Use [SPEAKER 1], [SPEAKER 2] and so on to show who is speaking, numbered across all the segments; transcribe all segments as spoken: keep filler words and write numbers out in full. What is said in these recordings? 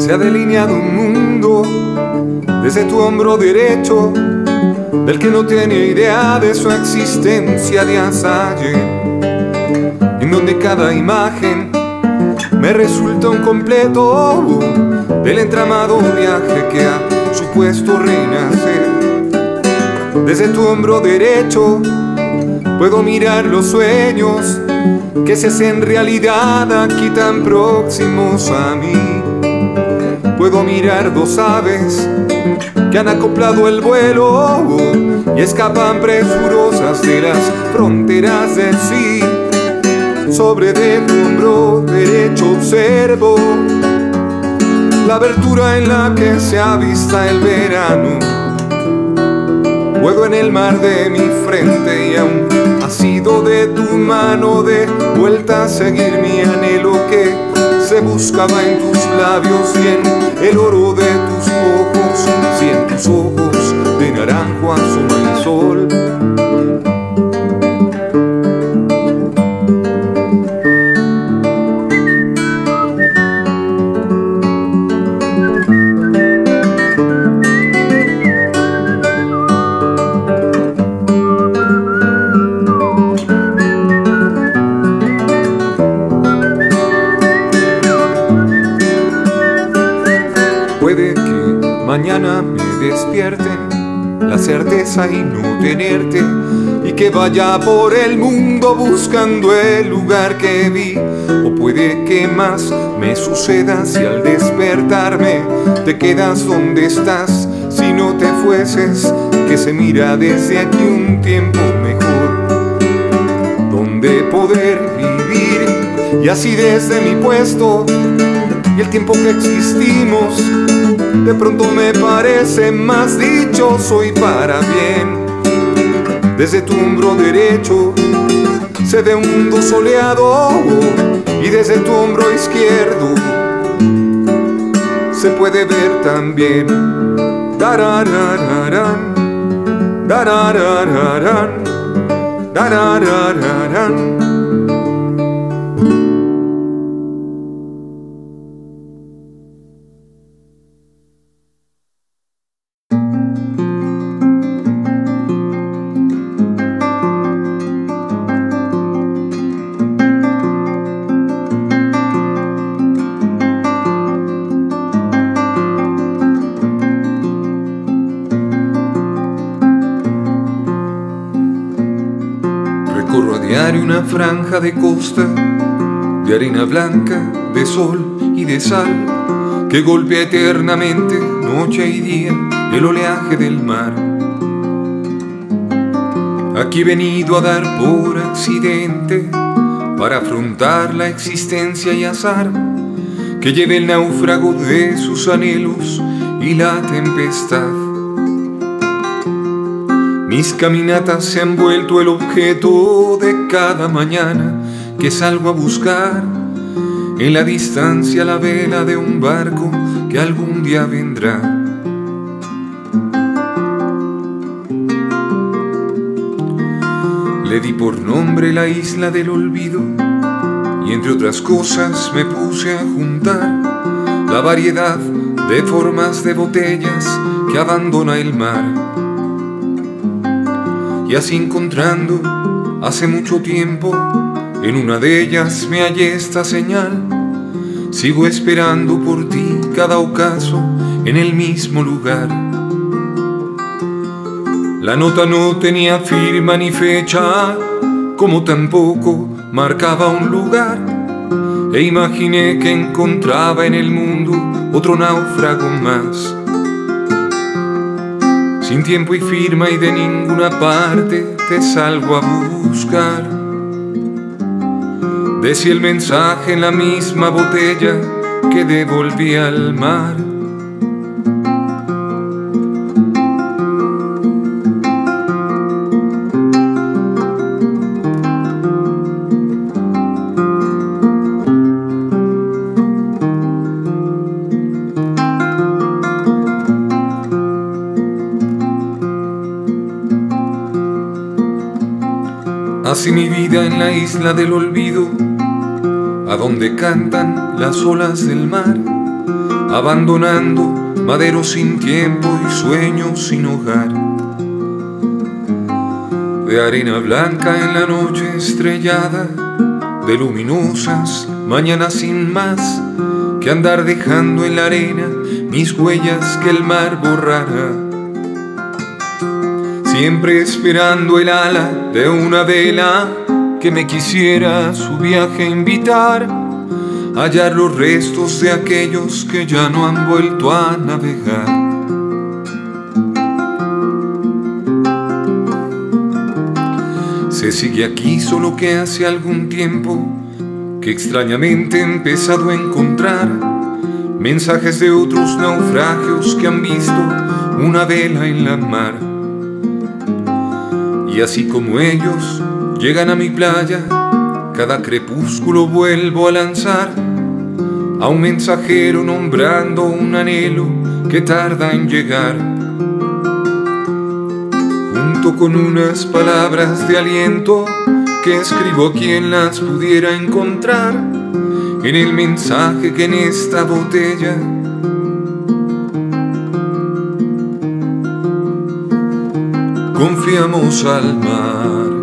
[SPEAKER 1] se ha delineado un mundo desde tu hombro derecho, del que no tiene idea de su existencia de ayer, en donde cada imagen me resulta un completo del entramado viaje que ha supuesto renacer. Desde tu hombro derecho puedo mirar los sueños que se hacen realidad aquí tan próximos a mí. Puedo mirar dos aves que han acoplado el vuelo y escapan presurosas de las fronteras del sí. Sobre de tu hombro derecho observo la abertura en la que se avista el verano. Juego en el mar de mi frente y aún ha sido de tu mano de vuelta a seguir mi anhelo que se buscaba en tus labios y en el oro de tus ojos, si en tus ojos de naranjo asoma el sol. Puede que mañana me despierte la certeza y no tenerte, y que vaya por el mundo buscando el lugar que vi. O puede que más me suceda si al despertarme te quedas donde estás, si no te fueses, que se mira desde aquí un tiempo mejor, donde poder vivir, y así desde mi puesto y el tiempo que existimos de pronto me parece más dichoso y para bien. Desde tu hombro derecho se ve un mundo soleado, y desde tu hombro izquierdo se puede ver también. Dararararán, dararararán, dararararán. Recorro a diario una franja de costa, de arena blanca, de sol y de sal, que golpea eternamente, noche y día, el oleaje del mar. Aquí he venido a dar por accidente, para afrontar la existencia y azar, que lleve el náufrago de sus anhelos y la tempestad. Mis caminatas se han vuelto el objeto de cada mañana que salgo a buscar en la distancia la vela de un barco que algún día vendrá. Le di por nombre la isla del olvido y entre otras cosas me puse a juntar la variedad de formas de botellas que abandona el mar. Y así encontrando, hace mucho tiempo, en una de ellas me hallé esta señal. Sigo esperando por ti cada ocaso en el mismo lugar. La nota no tenía firma ni fecha, como tampoco marcaba un lugar, e imaginé que encontraba en el mundo otro náufrago más. Sin tiempo y firma y de ninguna parte te salgo a buscar. Decía el mensaje en la misma botella que devolví al mar. Así mi vida en la isla del olvido, a donde cantan las olas del mar, abandonando madero sin tiempo y sueños sin hogar. De arena blanca en la noche estrellada, de luminosas mañanas sin más que andar dejando en la arena mis huellas que el mar borrara. Siempre esperando el ala de una vela que me quisiera a su viaje invitar, hallar los restos de aquellos que ya no han vuelto a navegar. Se sigue aquí solo que hace algún tiempo que extrañamente he empezado a encontrar mensajes de otros naufragios que han visto una vela en la mar. Y así como ellos llegan a mi playa, cada crepúsculo vuelvo a lanzar a un mensajero nombrando un anhelo que tarda en llegar, junto con unas palabras de aliento que escribo a quien las pudiera encontrar en el mensaje que en esta botella confiamos al mar.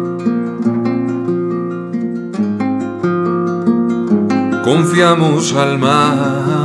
[SPEAKER 1] Confiamos al mar.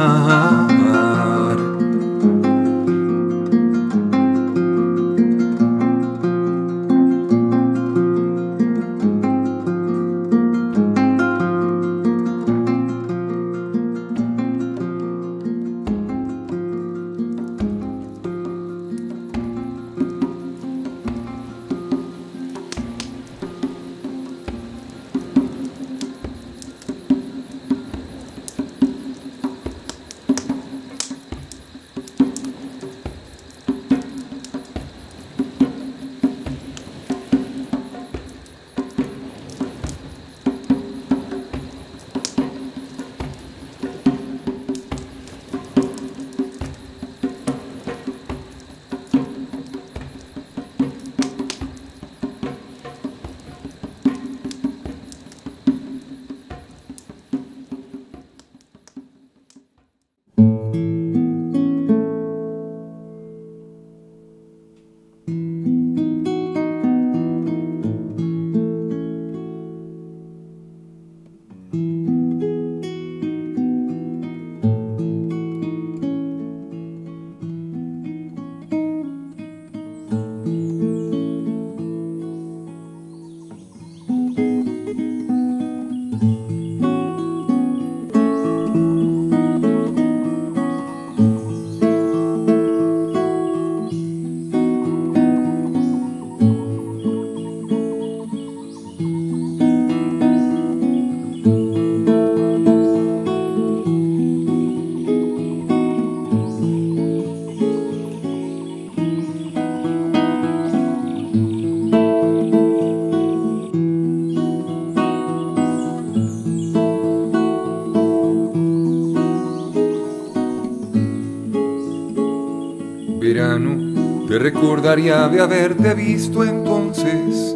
[SPEAKER 1] Verano, te recordaría de haberte visto entonces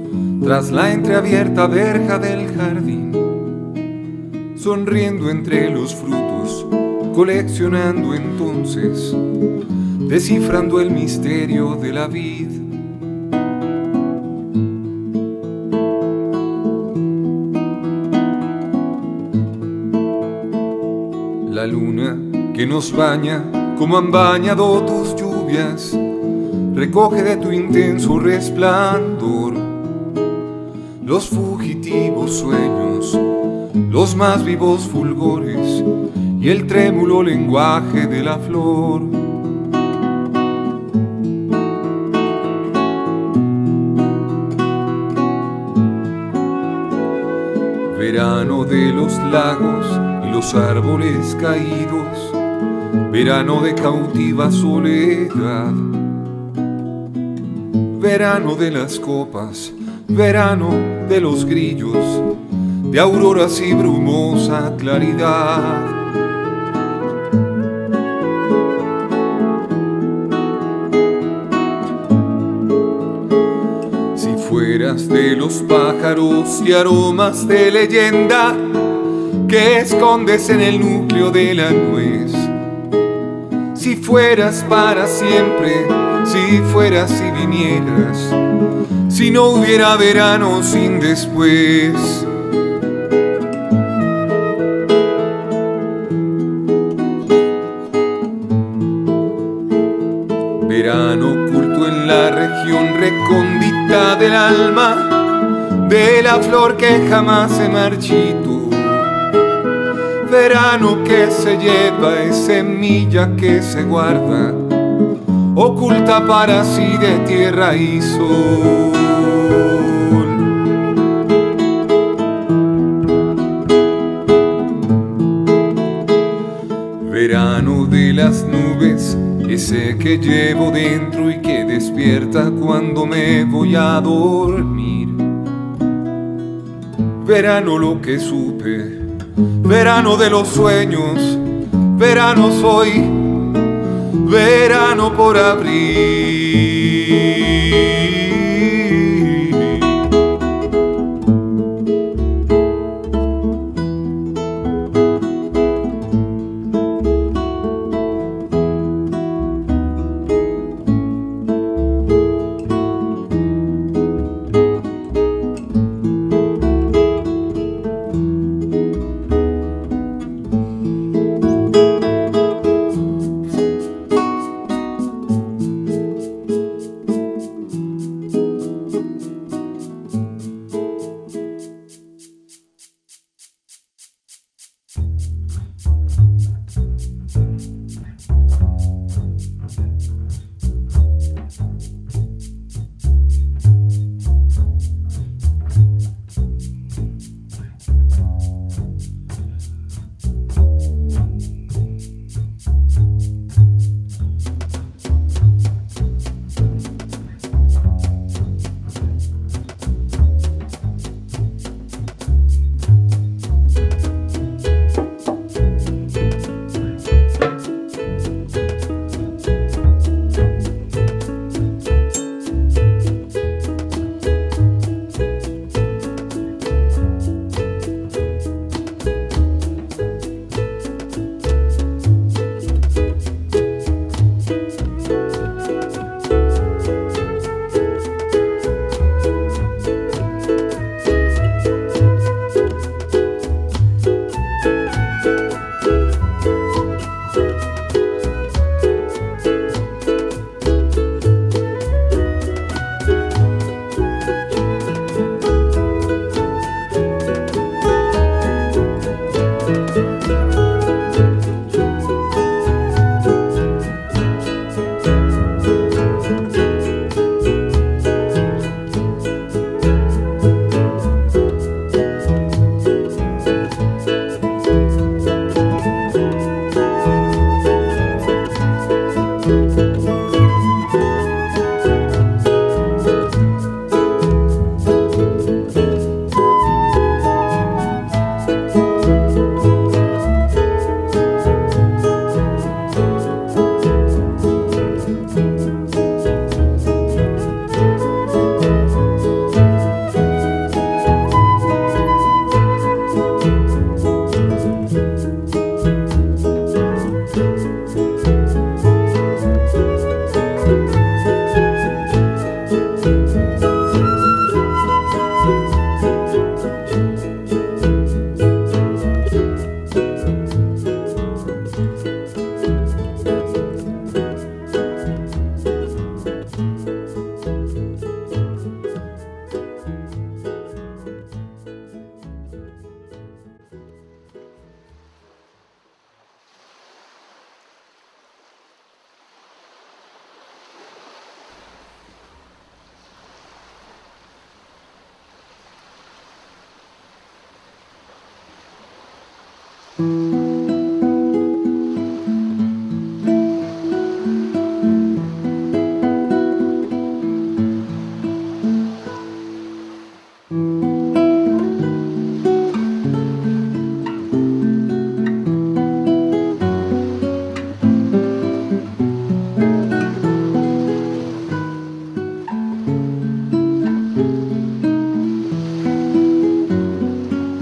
[SPEAKER 1] tras la entreabierta verja del jardín, sonriendo entre los frutos, coleccionando entonces, descifrando el misterio de la vid. La luna que nos baña como han bañado tus lluvias, recoge de tu intenso resplandor los fugitivos sueños, los más vivos fulgores y el trémulo lenguaje de la flor. Verano de los lagos y los árboles caídos, verano de cautiva soledad, verano de las copas, verano de los grillos, de auroras y brumosa claridad. Si fueras de los pájaros y aromas de leyenda que escondes en el núcleo de la nuez, Si fueras para siempre, si fueras y vinieras, si no hubiera verano sin después. Verano oculto en la región recóndita del alma, de la flor que jamás se marchitó. Verano que se lleva, es semilla que se guarda, oculta para sí de tierra y sol. Verano de las nubes, ese que llevo dentro y que despierta cuando me voy a dormir. Verano lo que supe, verano de los sueños, verano soy, verano por abril.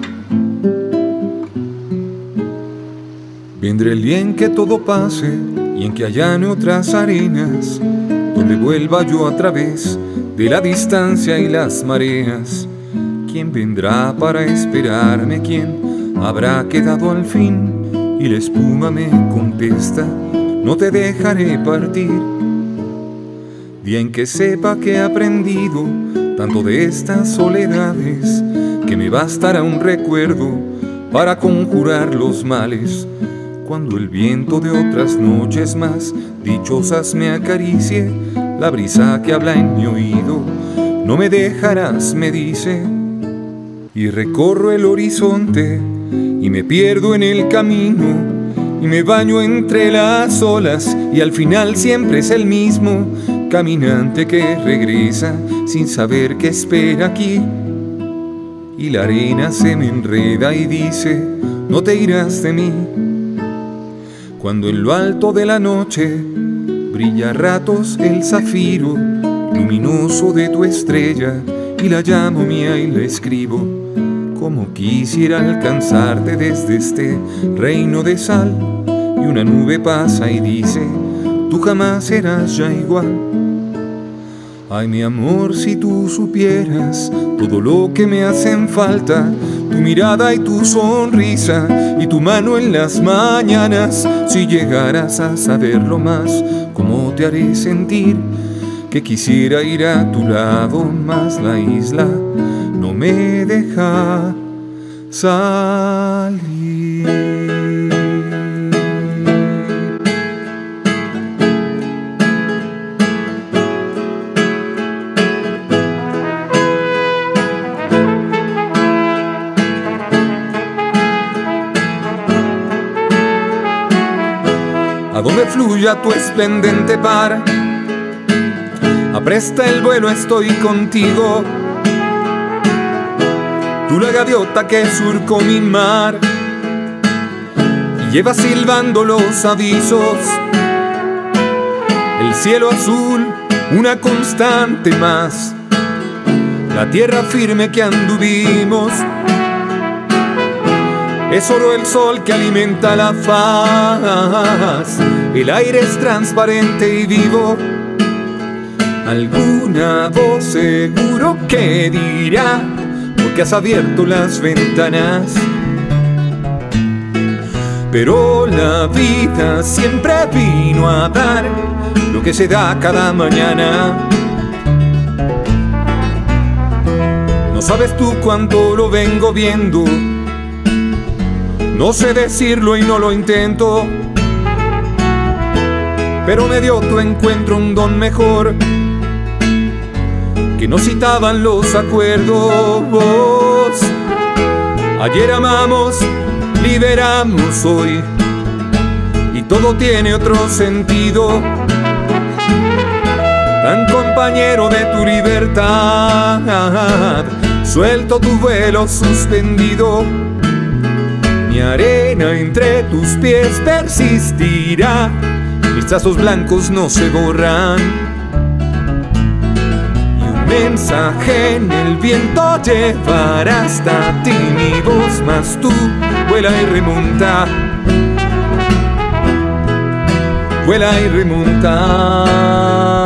[SPEAKER 1] Vendrá el día en que todo pase y en que allane otras arenas, donde vuelva yo a través de la distancia y las mareas. ¿Quién vendrá para esperarme? ¿Quién habrá quedado al fin? Y la espuma me contesta: no te dejaré partir. Día en que sepa que he aprendido tanto de estas soledades, que me bastará un recuerdo para conjurar los males. Cuando el viento de otras noches más dichosas me acaricie, la brisa que habla en mi oído: no me dejarás, me dice. Y recorro el horizonte y me pierdo en el camino, y me baño entre las olas, y al final siempre es el mismo caminante que regresa sin saber qué espera aquí. Y la arena se me enreda y dice: no te irás de mí. Cuando en lo alto de la noche brilla a ratos el zafiro luminoso de tu estrella, y la llamo mía y la escribo, como quisiera alcanzarte desde este reino de sal. Y una nube pasa y dice: tú jamás serás ya igual. Ay, mi amor, si tú supieras todo lo que me hacen falta, tu mirada y tu sonrisa y tu mano en las mañanas. Si llegaras a saberlo más, cómo te haré sentir que quisiera ir a tu lado, mas la isla no me deja salir. A donde fluya tu esplendente par, apresta el vuelo, estoy contigo. Tú la gaviota que surcó mi mar y lleva silbando los avisos. El cielo azul, una constante más, la tierra firme que anduvimos. Es oro el sol que alimenta la faz, el aire es transparente y vivo. Alguna voz seguro que dirá: porque has abierto las ventanas. Pero la vida siempre vino a dar lo que se da cada mañana. No sabes tú cuánto lo vengo viendo, no sé decirlo y no lo intento, pero me dio tu encuentro un don mejor que no citaban los acuerdos. Ayer amamos, liberamos hoy, y todo tiene otro sentido. Tan compañero de tu libertad, suelto tu vuelo suspendido. Mi arena entre tus pies persistirá, mis trazos blancos no se borran. Y un mensaje en el viento llevará hasta ti mi voz, mas tú vuela y remonta, vuela y remonta.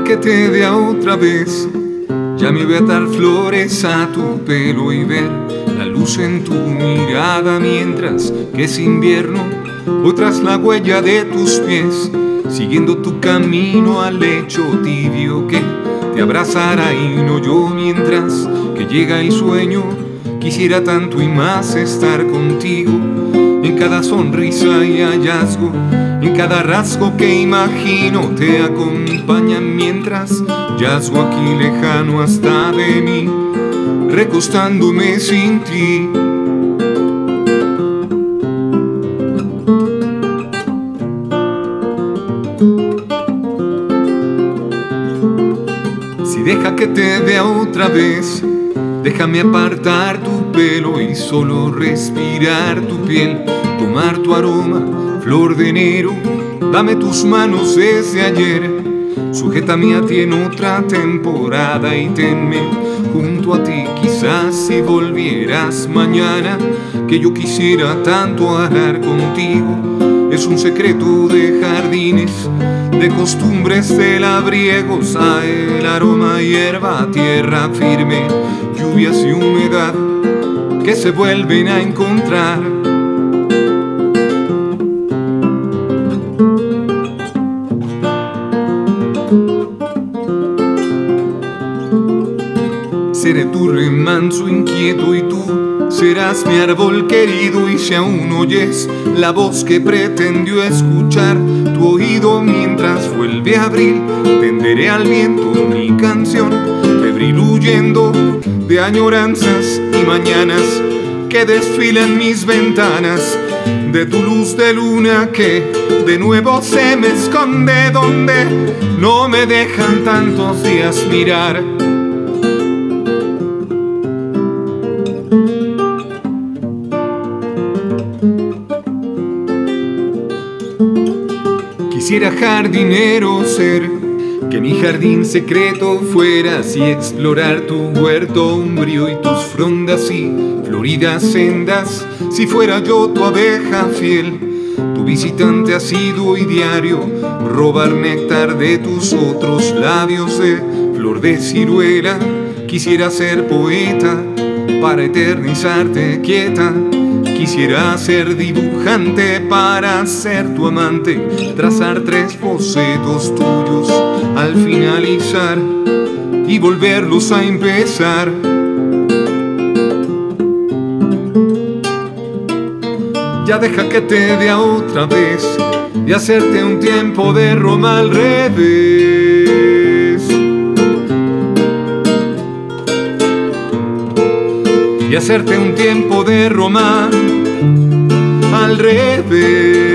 [SPEAKER 1] que te vea otra vez. Ya me voy a atar flores a tu pelo y ver la luz en tu mirada mientras que es invierno. Voy tras la huella de tus pies, siguiendo tu camino al lecho tibio que te abrazará y no yo, mientras que llega el sueño. Quisiera tanto y más estar contigo, en cada sonrisa y hallazgo, en cada rasgo que imagino te acompaña, mientras yazgo aquí lejano hasta de mí, recostándome sin ti. Si deja que te vea otra vez, déjame apartar tu pelo y solo respirar tu piel, tomar tu aroma, flor de enero. Dame tus manos desde ayer, sujétame a ti en otra temporada y tenme junto a ti. Quizás si volvieras mañana, que yo quisiera tanto hablar contigo. Es un secreto de jardines, de costumbres, de labriegos, a el aroma, hierba, tierra firme, lluvias y humedad que se vuelven a encontrar. Seré tu remanso inquieto y tú serás mi árbol querido. Y si aún oyes la voz que pretendió escuchar tu oído mientras vuelve a abrir, tenderé al viento mi canción, febril huyendo de añoranzas y mañanas que desfilan mis ventanas, de tu luz de luna que de nuevo se me esconde, donde no me dejan tantos días mirar. Quisiera jardinero ser, que mi jardín secreto fueras y explorar tu huerto umbrío y tus frondas y floridas sendas. Si fuera yo tu abeja fiel, tu visitante asiduo y diario, robar néctar de tus otros labios de flor de ciruela. Quisiera ser poeta para eternizarte quieta. Quisiera ser dibujante para ser tu amante, trazar tres bocetos tuyos al finalizar y volverlos a empezar. Ya deja que te vea otra vez y hacerte un tiempo de Roma al revés. Y hacerte un tiempo de Roma al revés.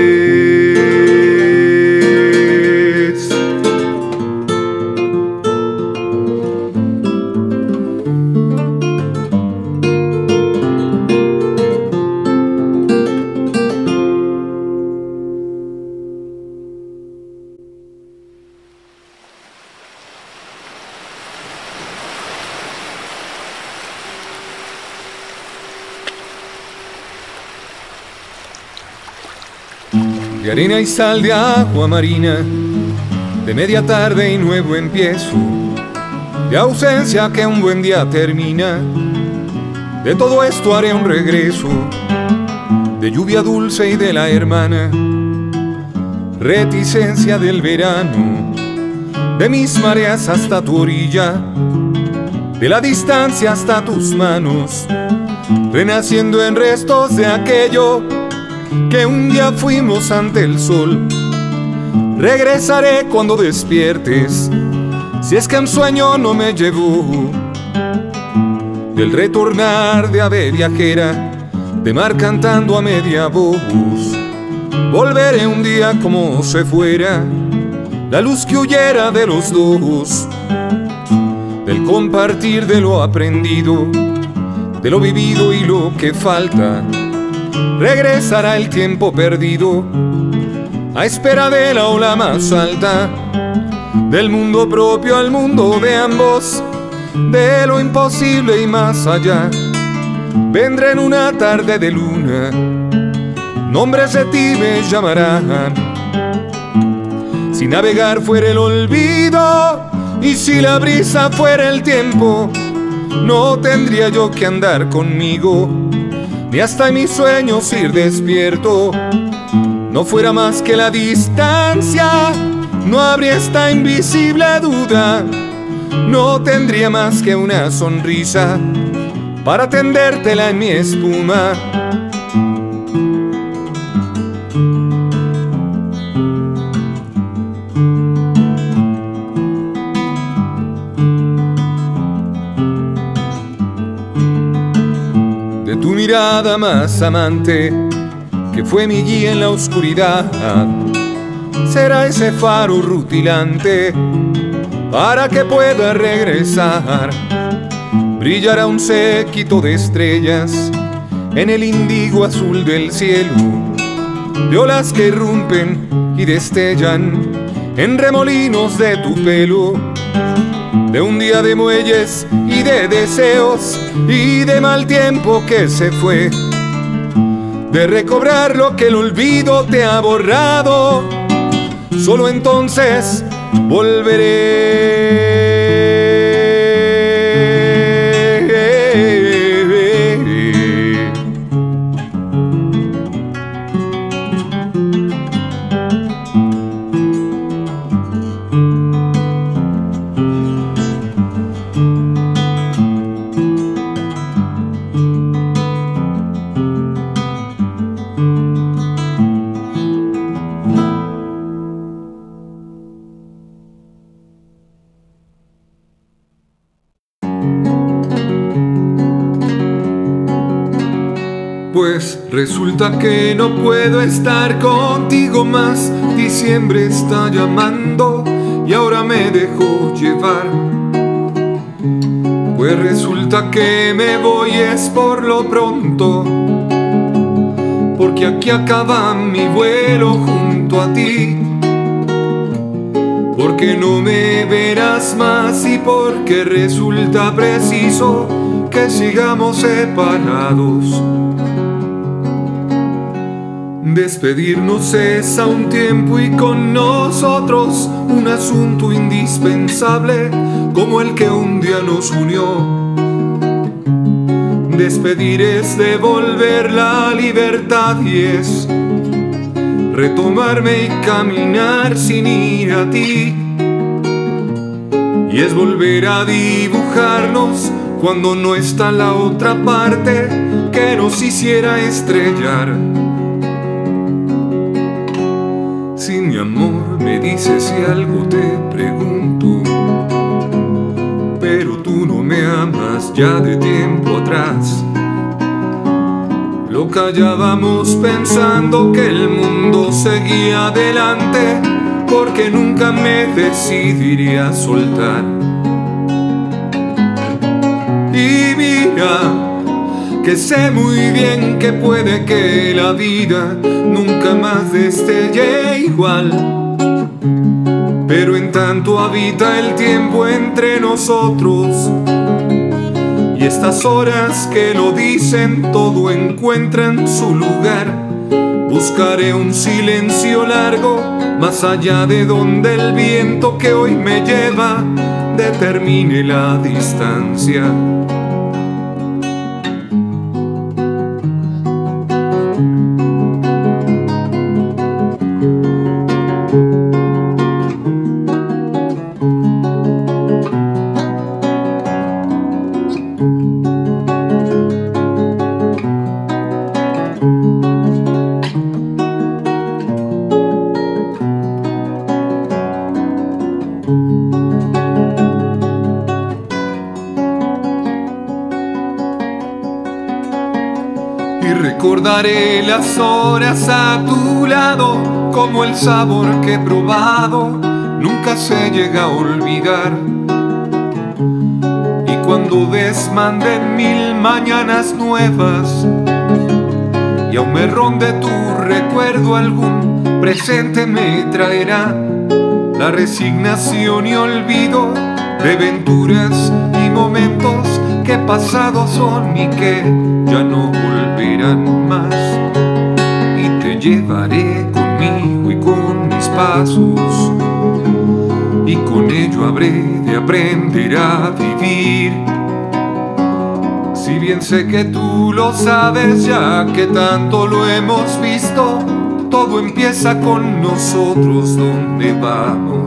[SPEAKER 1] De arena y sal, de agua marina, de media tarde y nuevo empiezo, de ausencia que un buen día termina. De todo esto haré un regreso, de lluvia dulce y de la hermana, reticencia del verano, de mis mareas hasta tu orilla, de la distancia hasta tus manos, renaciendo en restos de aquello que un día fuimos ante el sol. Regresaré cuando despiertes, si es que un sueño no me llevó. Del retornar de ave viajera, de mar cantando a media voz, volveré un día como se fuera la luz que huyera de los dos. Del compartir de lo aprendido, de lo vivido y lo que falta, regresará el tiempo perdido a espera de la ola más alta, del mundo propio al mundo de ambos, de lo imposible y más allá. Vendré en una tarde de luna, nombres de ti me llamarán. Si navegar fuera el olvido, Y si la brisa fuera el tiempo, no tendría yo que andar conmigo, ni hasta en mis sueños ir despierto. No fuera más que la distancia, no habría esta invisible duda. No tendría más que una sonrisa para tendértela en mi espuma. De tu mirada más amante, que fue mi guía en la oscuridad, será ese faro rutilante para que pueda regresar. Brillará un séquito de estrellas en el índigo azul del cielo, de olas que irrumpen y destellan en remolinos de tu pelo, de un día de muelles y de deseos y de mal tiempo que se fue, de recobrar lo que el olvido te ha borrado. Solo entonces volveré. Pues resulta que no puedo estar contigo más. Diciembre está llamando y ahora me dejo llevar. Pues resulta que me voy es por lo pronto, porque aquí acaba mi vuelo junto a ti. Porque no me verás más y porque resulta preciso que sigamos separados. Despedirnos es a un tiempo y con nosotros un asunto indispensable como el que un día nos unió. Despedir es devolver la libertad y es retomarme y caminar sin ir a ti. Y es volver a dibujarnos cuando no está la otra parte que nos hiciera estrellar. Si mi amor me dices si algo te pregunto, pero tú no me amas ya de tiempo atrás. Lo callábamos pensando que el mundo seguía adelante, porque nunca me decidiría a soltar. Y mira, que sé muy bien que puede que la vida nunca más destelle igual, pero en tanto habita el tiempo entre nosotros, y estas horas que lo dicen todo encuentran su lugar. Buscaré un silencio largo más allá de donde el viento que hoy me lleva determine la distancia. Y recordaré las horas a tu lado como el sabor que he probado nunca se llega a olvidar. Y cuando desmanden mil mañanas nuevas y aún me ronde tu recuerdo, algún presente me traerá la resignación y olvido de venturas y momentos que pasados son y que ya no volverán más. Y te llevaré conmigo y con mis pasos, y con ello habré de aprender a vivir. Si bien sé que tú lo sabes, ya que tanto lo hemos visto, todo empieza con nosotros, ¿dónde vamos?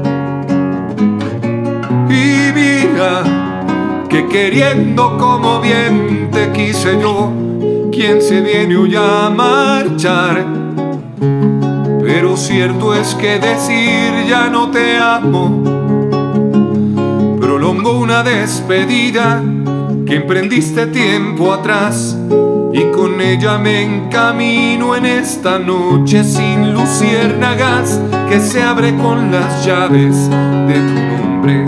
[SPEAKER 1] Y mira que queriendo como bien te quise yo, ¿quién se viene hoy a marchar? Pero cierto es que decir ya no te amo prolongó una despedida que emprendiste tiempo atrás, y con ella me encamino en esta noche sin luciérnagas que se abre con las llaves de tu nombre.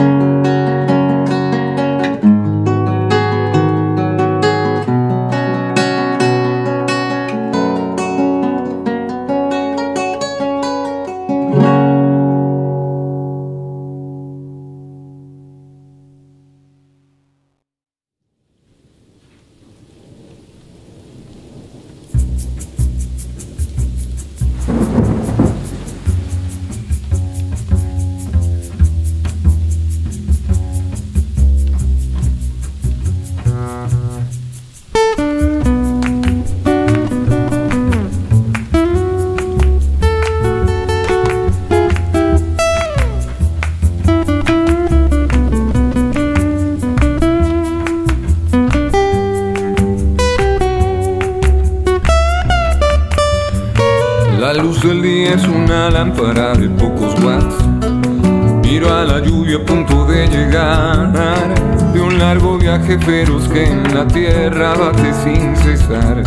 [SPEAKER 1] La luz del día es una lámpara de pocos watts. Miro a la lluvia a punto de llegar de un largo viaje feroz que en la tierra bate sin cesar.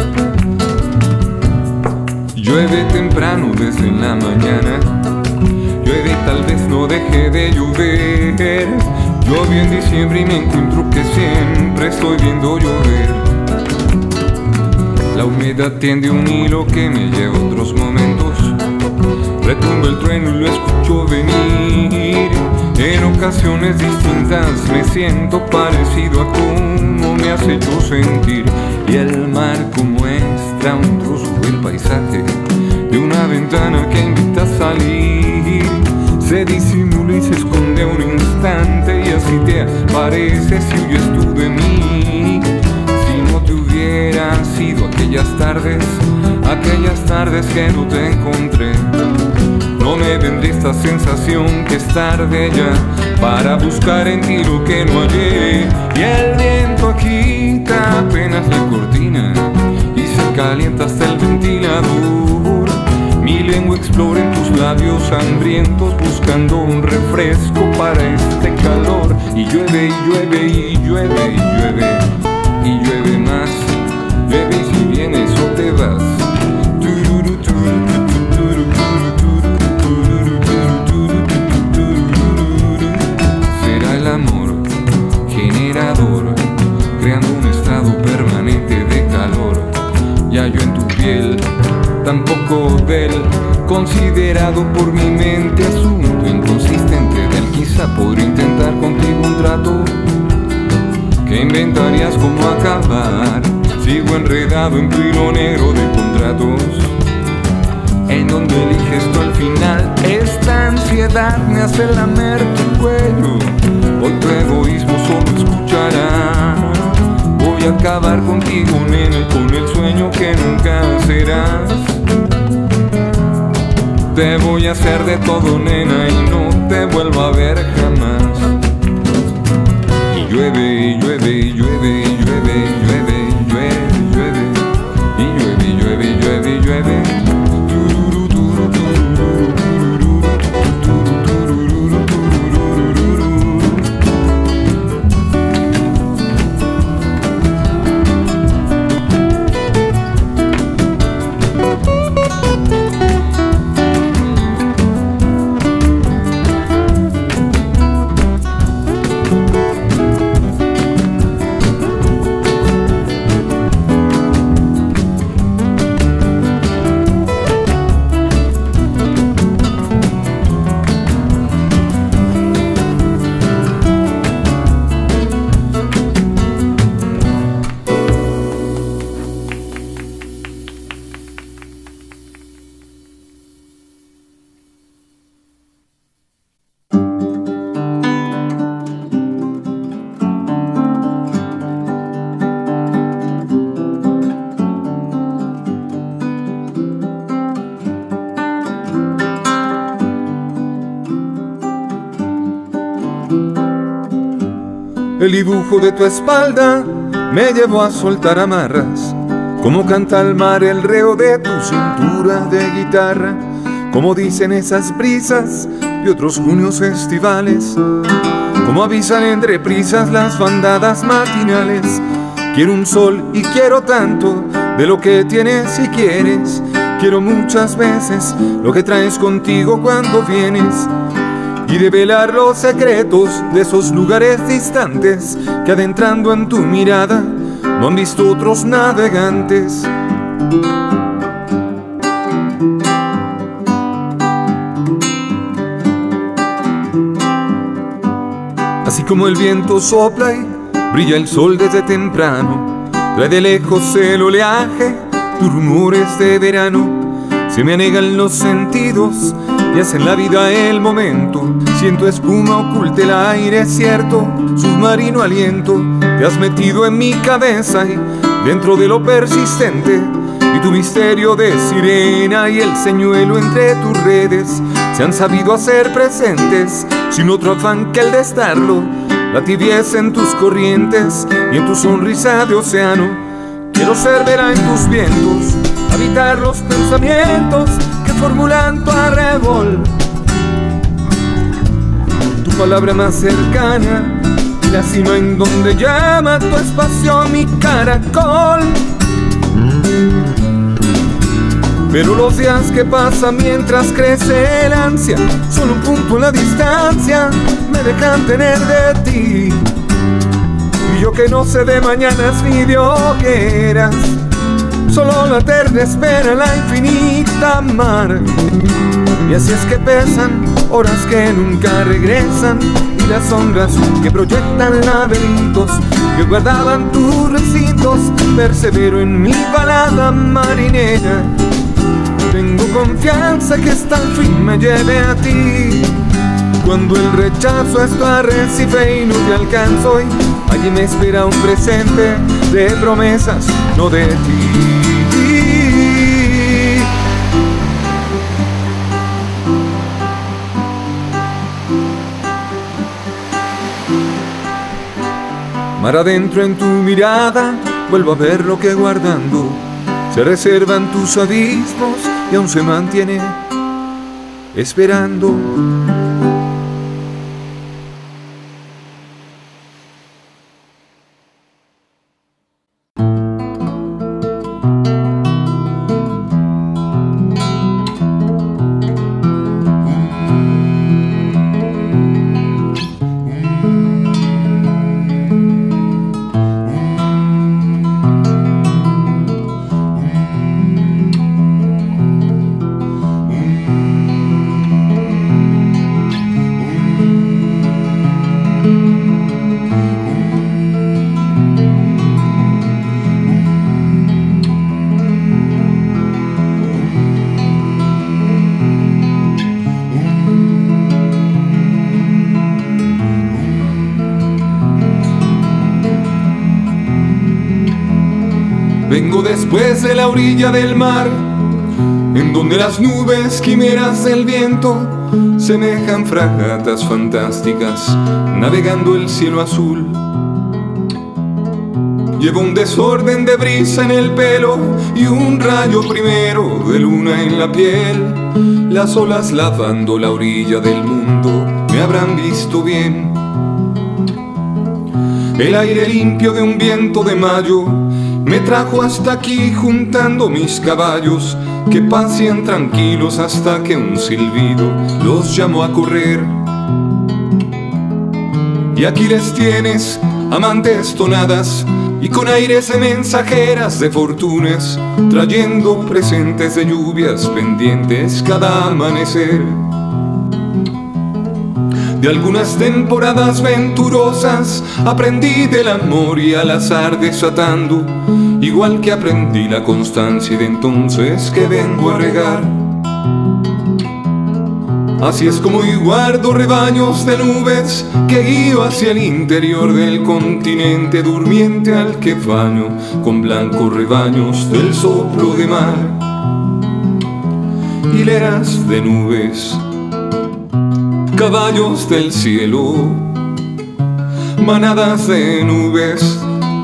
[SPEAKER 1] Llueve temprano desde la mañana, llueve y tal vez no deje de llover. Llovió en diciembre y me encuentro que siempre estoy viendo llover. La humedad tiende un hilo que me lleva a otros momentos. Retumba el trueno y lo escucho venir. En ocasiones distintas me siento parecido a cómo me has hecho sentir. Y el mar como muestra un trozo del paisaje de una ventana que invita a salir. Se disimula y se esconde un instante, y así te apareces si huyes tú de mí. Hubieran sido aquellas tardes, aquellas tardes que no te encontré, no me vendría esta sensación que es tarde ya para buscar en ti lo que no hallé. Y el viento agita apenas la cortina y se calienta hasta el ventilador. Mi lengua explora en tus labios hambrientos buscando un refresco para este calor. Y llueve y llueve y llueve y llueve y llueve más. Llueve y si vienes o te vas. Será el amor generador, creando un estado permanente de calor. Ya yo en tu piel, tampoco del considerado por mi mente asunto inconsistente del quizá podría intentar contigo un trato. ¿Qué inventarías como acabar? Sigo enredado en tu hilo negro de contratos, en donde eliges tú al final. Esta ansiedad me hace lamer tu cuello. Hoy tu egoísmo solo escuchará. Voy a acabar contigo, nena, con el sueño que nunca serás. Te voy a hacer de todo, nena, y no te vuelvo a ver jamás. Y llueve, y llueve, y llueve, y llueve, y llueve, y llueve, y llueve, y llueve, y llueve, y llueve. El dibujo de tu espalda me llevó a soltar amarras, como canta el mar el reo de tu cintura de guitarra, como dicen esas brisas de otros junios estivales, como avisan entre prisas las bandadas matinales. Quiero un sol y quiero tanto de lo que tienes y quieres. Quiero muchas veces lo que traes contigo cuando vienes, y develar los secretos de esos lugares distantes que adentrando en tu mirada no han visto otros navegantes. Así como el viento sopla y brilla el sol desde temprano, trae de lejos el oleaje, tus rumores de verano. Se me anegan los sentidos y hacen la vida el momento. Siento espuma oculta el aire cierto, submarino aliento. Te has metido en mi cabeza y dentro de lo persistente, y tu misterio de sirena y el señuelo entre tus redes se han sabido hacer presentes sin otro afán que el de estarlo. La tibieza en tus corrientes y en tu sonrisa de océano. Quiero ser vela en tus vientos, habitar los pensamientos que formulan tu arrebol. Tu palabra más cercana y la cima en donde llama tu espacio mi caracol. Pero los días que pasan mientras crece el ansia, solo un punto en la distancia me dejan tener de ti. Y yo que no sé de mañanas ni de hogueras, solo la eterna espera la infinita mar. Y así es que pesan horas que nunca regresan, y las sombras que proyectan laberintos que guardaban tus recintos. Persevero en mi balada marinera, tengo confianza que esta al fin me lleve a ti. Cuando el rechazo es tu arrecife y no te alcanzo, y allí me espera un presente de promesas, no de ti. Mar adentro en tu mirada, vuelvo a ver lo que guardando se reservan tus abismos y aún se mantiene esperando. Vengo después de la orilla del mar, en donde las nubes quimeras del viento semejan fragatas fantásticas navegando el cielo azul. Llevo un desorden de brisa en el pelo y un rayo primero de luna en la piel. Las olas lavando la orilla del mundo me habrán visto bien. El aire limpio de un viento de mayo me trajo hasta aquí juntando mis caballos que pasean tranquilos hasta que un silbido los llamó a correr. Y aquí les tienes, amantes tonadas y con aires de mensajeras de fortunas, trayendo presentes de lluvias pendientes cada amanecer. De algunas temporadas venturosas aprendí del amor y al azar desatando, igual que aprendí la constancia y de entonces que vengo a regar. Así es como hoy guardo rebaños de nubes que guío hacia el interior del continente durmiente al que baño con blancos rebaños del soplo de mar. Hileras de nubes, caballos del cielo, manadas de nubes.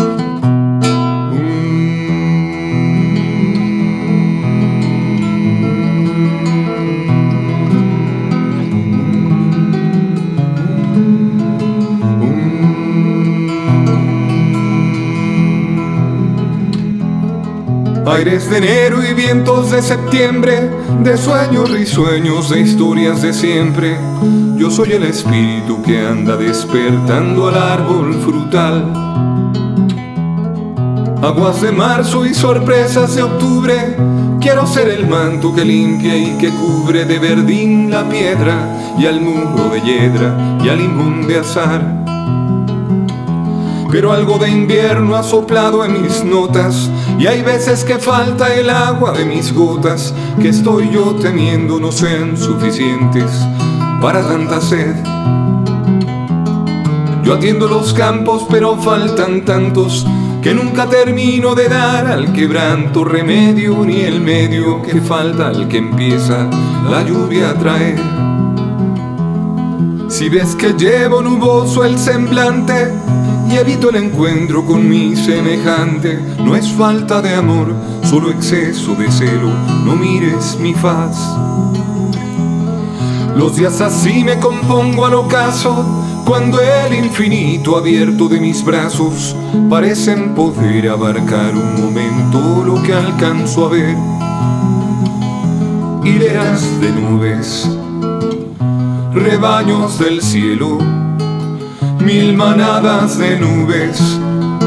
[SPEAKER 1] Aires de enero y vientos de septiembre, de sueños risueños, de historias de siempre. Yo soy el espíritu que anda despertando al árbol frutal. Aguas de marzo y sorpresas de octubre, quiero ser el manto que limpia y que cubre de verdín la piedra, y al muro de hiedra y al limón de azar. Pero algo de invierno ha soplado en mis notas, y hay veces que falta el agua de mis gotas, que estoy yo temiendo no sean suficientes para tanta sed. Yo atiendo los campos, pero faltan tantos, que nunca termino de dar al quebranto remedio, ni el medio que falta al que empieza la lluvia a traer. Si ves que llevo nuboso el semblante y evito el encuentro con mi semejante, no es falta de amor, solo exceso de celo, no mires mi faz. Los días así me compongo al ocaso, cuando el infinito abierto de mis brazos parecen poder abarcar un momento lo que alcanzo a ver. Hileras de nubes, rebaños del cielo, mil manadas de nubes,